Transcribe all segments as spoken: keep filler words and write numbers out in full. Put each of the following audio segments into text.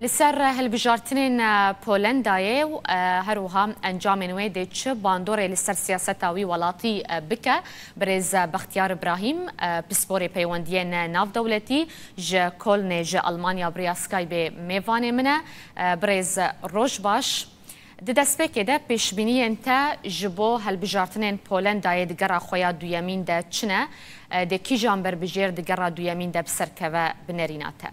لسر هالبجارتنين بولنداي و هروها انجام نوي ديتش باندوري لسر سياستاوي ولاتي بكا برز بختيار ابراهيم بسبوري بيوندين ناف دولتي ج كولني ج المانيا بريا سكاي بي ميفاني منا برز روش باش ددسبيكي ده پیش بینی انتا جبو هالبجارتنين بولنداي دگرا خویا دویمین ده چنه ده کی جانبر بجیر دگرا دویمین ده بسرکوه بنریناته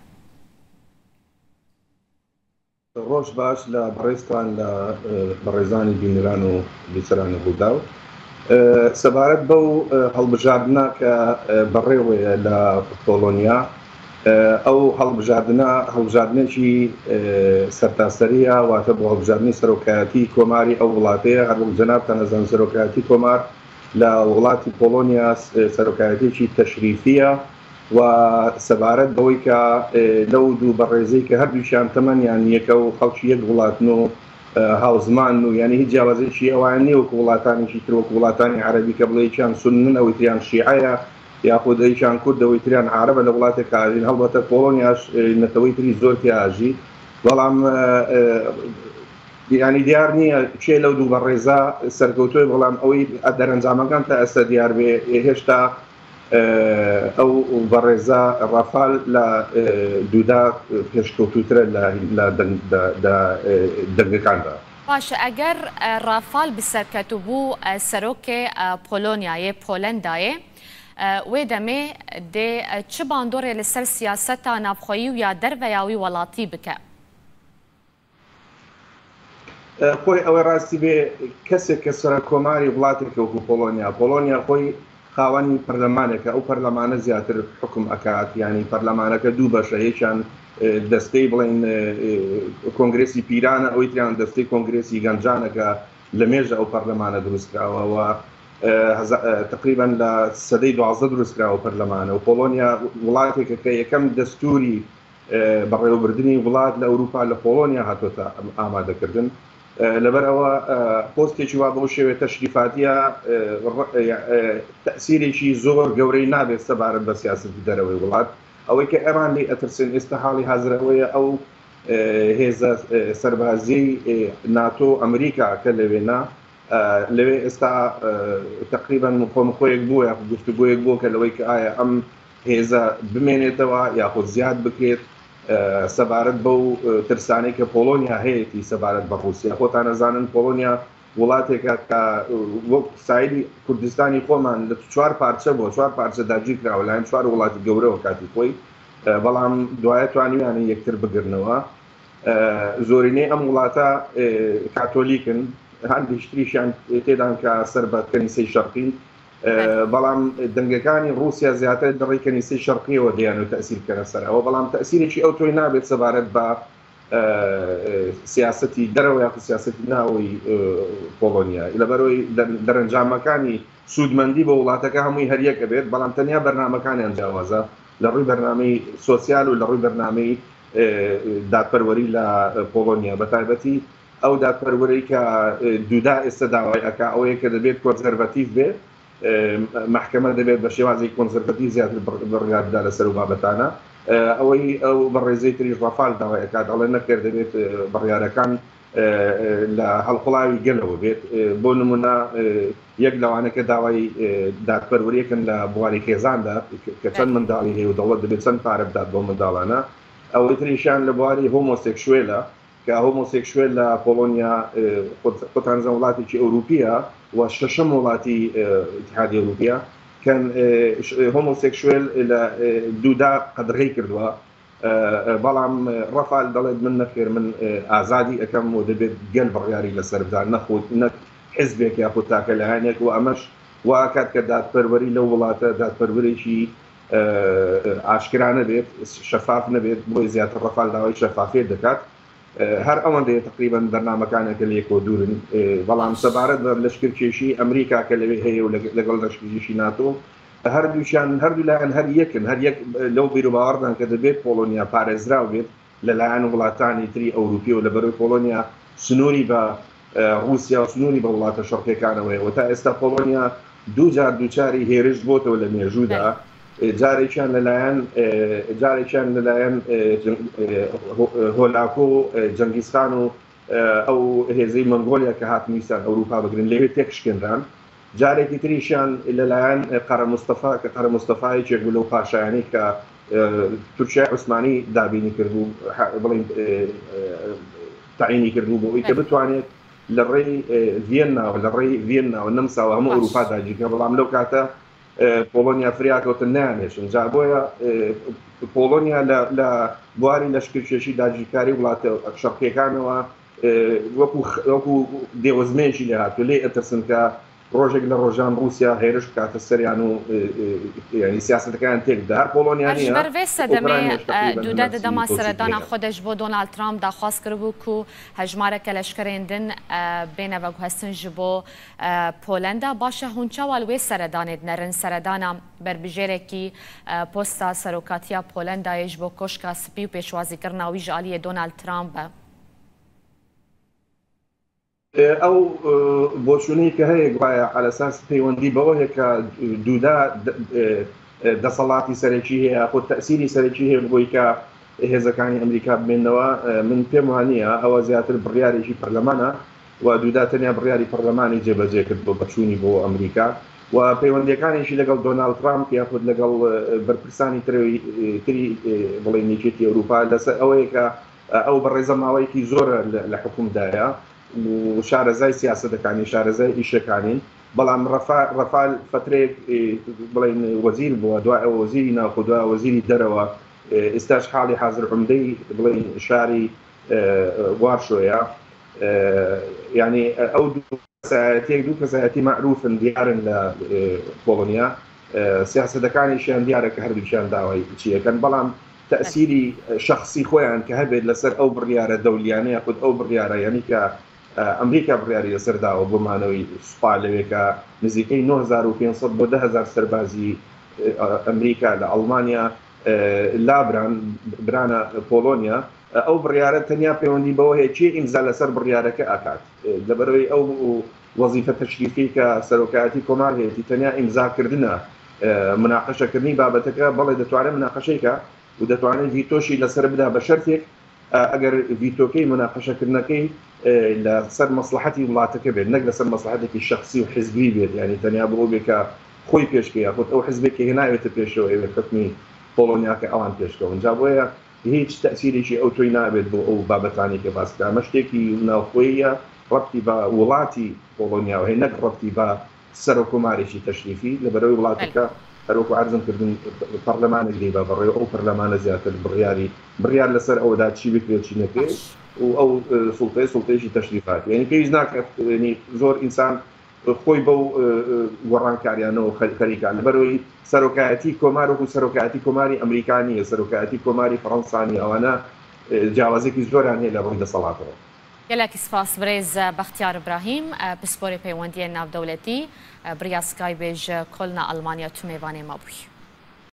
روش باش لبريستان لبريزاني بينيرانو بيسرانو بوداو سبارت بو هالبجاردنا كبريوي لبولونيا او هالبجاردنا هالبجاردنا شي سرتاسرية واتبو هالبجاردني سروكاتي كوماري او ولاتي هربو جناب تنزان سروكاتي كومار لولاتي بولونيا سروكاتي شي تشريفية وسبارت بويكا لو دو برزيك هردو شان تمن يعني يكو خلشي يقولاتنو هاوزمانو يعني هي جوازي شي اواني وكولاتاني شي ترو كولاتاني عربي قبل كان سنن او تريان شيعيه ياخذ اي كان كرد او تريان عرب لغلاتك كاجين هلبته بولونيا نتويتري زورتي اجي والله يعني ديارني شي لو دو برزا سرقوتو والله اوي ادرن زعما كانت اس ديار بي هشتا او برزا رافال لا دودا پێشکەوتووترە لە دەنگەکاندا. باش ئەگەر رافال بسەرکەوتو بوو سەرۆکێ پۆلۆنیایە پۆلەندایە وێ دەمێ دێ چ باندۆرێ لەسەر سیاسەتا ناوخۆیی و یا دەرڤەیاوی وڵاتی بکە؟ خۆی ئەوەی ڕاستی بێ کەسێک کە سەرە کۆماری وڵاتێکە وەکو پۆلۆنیا پۆلۆنیا خۆی خاوەنی پەرلەمانێکە ئەو پەرلەمانە زیاتر حکم ئەکات ینی پەرلەمانەکە دوو بەشە یەکیان دەستەی بڵێن کۆنگرێسی پیرانە ئەوەی تریان دەستەی کۆنگرێسی گەنجانەکە لە مێژە ئەو پەرلەمانە دروستکراوەوە تقریبا لە سەدەی دوازدە دروستکراوە پەرلەمانە و پۆلۆنیا وڵاتێکە کە یەکەم دەستوری بەڕێوەبردننی وڵات لە ئەوروپا لە پۆلۆنیا هاتوۆتە ئامادەکردن لەبەر ئەوە پۆستێکی وا بەو شێوێ تەشریفاتیە تەسیرێکی زۆر گەورەی نابێت سەبارەت بە سیاسەتی دەرەوەی وڵات ئەوەی کە ئێران لێ ئەترسن ئێستا حاڵی حازرەوەیە ئەو هێزە سەربازیی ناتۆ ئەمریکا کە لەوێنا لەوێ ئێستا تقریبا خۆمخۆیەک بووە یا گفتوگۆیەک بووە کە لەوەی کە ئایا ئەم هێزە بمێنێتەوە یاخود زیاد بکرێت سەبارەت بەو ترسانەی کە پۆلۆنیا هەیەی سەبارەت بە رووسیا خۆتان نەزانن پۆلۆنیا وڵاتێکە کە وەک سایدی کوردستانی خۆمان لە چوار پارچە بۆ چوار پارچە داگیر کراوە لایەن چوار وڵاتی گەورەوە کاتی خۆی بەڵام دوایە توانیویانە یەکتر بگرنەوە زۆرینەی ئەم وڵاتە کاتۆلیکن هەندێک تریشیان تێدان کە سەر بە کەنیسەی شەرقین بەڵام دەنگەکانی رووسیا زیاتر دەڕێی کەنیسەی شەرقیەوە دەیان و تەسیرکەنە سەرەوە بەڵام تەسیرێکی ئەو تۆی نابێت سەبارەت بە سیاسەتی دەرەوە یاخود سیاسەتی ناوەی پۆلۆنیا لەبەرەوەی دەرەنجامەکانی سوودمەندی بە وڵاتەکە هەمووی هەریەکە بێت بەڵام تەنیا بەرنامەکانیان جیاوازە لە ڕووی بەرنامەی سۆسیال و لە ڕووی بەرنامەی دادپەروەری لە پۆلۆنیا بەتایبەتی ئەو دادپەروەرەی کە دوودا ئێستا داوای ئەکا ئەوەیە کە دەبێت کۆنسەرڤەتیڤ بێت محکمە دەبێت بە شێوازی کۆنسەرڤەتیڤ زیاتر بڕیاردا لەسەر و بابەتانە ئەوەی ئەو بەڕێزەی تری ڕافال داوای ئەکات ئەڵێ نەکرد دەبێت بڕیارەکان لە هەڵقڵاوی گەلەوە بێت بۆ نمونە یەک لەوانەکە داوای دادپەروەریەکەن لە بواری خێزاندا کە چەند منداڵی هەیە و دەوڵەت دەبێت چەند پارە بدات بۆ منداڵانە ئەوەی تریشیان لە بواری هۆمۆسێکشوێلە کە هۆمۆسێکشوێل لە پۆلۆنیا خۆتان زەن وڵاتێکی ئەوروپیە و شەشەم وڵاتی ئیتحادی ئەوروپیا کەن هۆمۆسێکشوێل لە دوودا قەدرغەی کردووە بەڵام ڕەفال دەڵێت من نەخێر من ئازادی ئەەکەم و دەبێت گەل بڕیاری لەسەر بدان نەخۆت نەک حزبێک یاخود تاکە لەهانێک و ئەمەش واکات کە دادپەروەری لەو وڵاتە دادپەروەرێکی ئاشکرانە بێت شەفاف نەبێت بۆی زیاتر ڕەفال داوای شەفافێت دەکات هەر ئەوەندەیە تقریبا بەرنامەکانێکە لەیەکۆ دوورن بەڵام سەبارەت بە لەشکرکێشی ئەمریکا کە لەوێ هەیە و لەگەڵ لەشکرکێشی ناتۆ هەردووشیان هەردوو لایەن هەر یەکن هەر یەک لەو بیرروباوەڕدان کە دەبێت پۆلۆنیا پارێزراو بێت لەلایەن وڵاتانی تری ئەوروپی و لەبەرەوەی پۆلۆنیا سنووری بە رووسیا و سنووری بە وڵاتە شەڕقیەکانەوەی و تا ئێستا پۆلۆنیا دوو جار دووچاری هێرش بۆتەوە لە مێژوودا جارێکیان لەلایەن جارێکیان لەلایەن هۆلاکۆ جەنگیزخان و ئەو هێزەی مەنگۆلیا کە هاتنویستان ئەوروپا بگرن لەوێ تێکشکێنران، جارێکی تریشیان لەلایەن قەرە مستەفا کە قەرە مستەفایەکێک بوو لەو پاشایانەی کە تورکیای عوسمانی دابینی کردبوو بڵین تعینی کردبوو بۆ ئەوەی کە بتوانێت لە ڕێی ڤێنناوە لە ڕێی ڤێنناوە نەمساوە هەموو ئەوروپا داگیرکە، بەڵام لەو کاتە پۆلۆنیا فریاکەوتن نایانێشن. جا بۆیە پۆلۆنیا لە بواری لەشکرکێشی داگیرکاری وڵاتە شەرقیەکانەوە وەکو دێوەزمێکی لێ هاتووە، لێ ئەترسن کە ڕۆژێک لە ڕۆژان رووسیا هێرش کاتە سەریان و ینی سیاسەتەکان تێکدا هەر پۆلۆنیانی بەرێ سەدەمێ دوودا دەدەما سەردانا خۆدەش بۆ دۆنالد ترامپ داخواست کردبوو و هەژمارەکە لەشکرێندن بێنە بەگوهستن ji بۆ پۆلەندا. باشە هونچاوە وێ سەردانێت نەرن سەردانا بەربژێرێکی پۆستا سەرۆکاتیە پۆلەندایش بۆ کۆشکا سپی و پێشوازیکردناوی ژالیە دۆنالد ترامپە. ئەو بۆچوونەی کە هەیە وایە ئەلەساس پەیوەندی بەوە هەیە کە دوودا دەسەڵاتی سەرەکی هەیە خۆ تەسیری سەرەکی هەیە بۆی کە هێزەکانی ئەمریکا بمێنەوە. من پێم وانە ئەوە زیاتر بڕیارێکی پەرلەمانە و دوودا تەنیا بڕیاری پەرلەمانی جێبەجێ کرد بۆ بەچوونی بۆ ئەمریکا و پەیوەندیەکانێکی لەگەڵ دۆنالد ترامپ یاخود لەگەڵ بەرپرسانی تری بڵێ نێچێتی ئەوروپا لەسەر ئەوەیە کە ئەو بەڕێزەماوەیەکی زۆرە لە حکومدایە و شارەزای سیاسەتەکانی شارەزای ئیشەکانین، بەڵام ڕەفال فترێک بڵێن وەزیر بووە، دوای ئەو وەزیری ناوخۆ دوای وەزیری دەرەوە، ئێستاش حاڵی حازر عومدەی بڵێن شاری وارشۆیە. یعنی ئەو کەسایەتێک دوو کەسایەتی معروفن دیارن لە پۆلۆنیا، سیاسەتەکانیشیان دیارە کە هەردووچیان داوای چیەکەن، بەڵام تەسیری شخصی خۆیان کە هەبێت لەسەر ئەو بڕیارە دەولیانە یاخود ئەو بڕیارە یعنی کە ئەمریکا بڕیاری لەسەرداوە بۆمانەوەی سوپا لەوێکە نزیکەی نۆ هەزار و پێنج سەد بۆ دە هەزار سەربازی ئەمریکا لە ئەڵمانیا لابران برانە پۆلۆنیا. ئەو بڕیارە تەنیا پەیوەندی بەوە هەیە چی ئیمزا لەسەر بڕیارەکە ئاکات، لەبەرەوەی ئەو وەزیفە تەشریفی کە سەرۆکایەتی کۆمار هەیەی تەنیا ئیمزاکردنە مناقەشەکردنی بابەتەکە، بەڵێ دەتوانێت مناقەشەیکە و دەتوانێت ڤیتۆشی لەسەر بدا بە شەرتێک ئەگەر ڤیتۆکەی مناقەشەکردنەکەی لەسەر مەسلحەتی وڵاتەکە بێت، نەک لەسەر مەسلحەتێکی شخصی و حزبی بێت، یعنی تەنیا بۆ بێکە خۆی پێشکە یاخود ئەو حزبێکی هێناوێتە پێشەوە ئێوە حکمی پۆلۆنیاکە ئەوان پێشکەون. جا بۆیە هیچ تەسیرێکی ئەو تۆی نابێت بۆ ئەو بابەتانی کە باسکە، ئەمە شتێکی ناوخۆیە ڕەبتی بە وڵاتی پۆلۆنیا هەیە، نەک ڕەبتی بە سەرۆکۆمارێکی تەشریفی، لەبەرەوەی وڵاتەکە هەروەکو عەرزم کردن پەرلەمانێک دەی بە بەڕێوە ئەو پەرلەمانە زیاتر بڕیاری بڕیار لەسەر ئەوەدا چی بکرێت چی نەکرێت و ئەو سوڵتەی سوڵتەیەکی تەشریفات، یعنی پێویست ناکات زۆر ئینسان خۆی بەو گۆڕانکاریانەوە خەریکان، لەبەرەوەی سەرۆکایەتی کۆمار وەکو سەرۆکایەتی کۆماری ئەمریکانیە، سەرۆکایەتی کۆماری فەڕەنسانی، ئەوانە جیاوازێکی زۆریان هەیە لە ڕووی دەسەڵاتەوە. گەلێکی سپاس برێز بەختیار ئیبراهیم پسپۆری پەیوەندیە ناودەوڵەتی بریا سکای بێژ کۆلنا ئەڵمانیا تو میوانێ مابووی.